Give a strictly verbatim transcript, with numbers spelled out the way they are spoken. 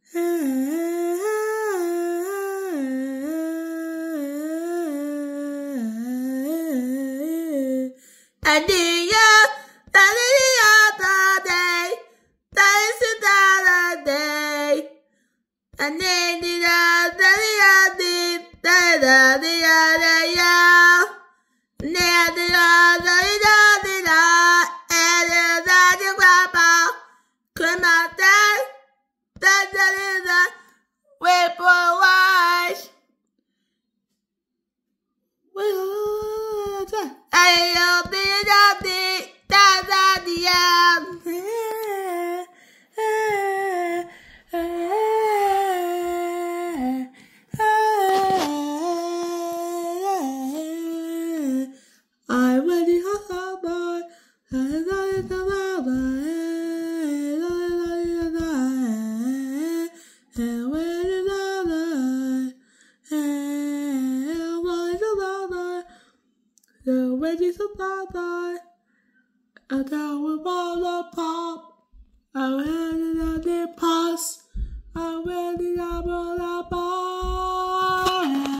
Adia, Adia, day, that is another day. And then the other day, the other day, the other and the other grandpa, come out there, that is a wait for a wash. I'll be the da the I ready for boy. The wedges of bye-bye, I thought we fall apart. I had it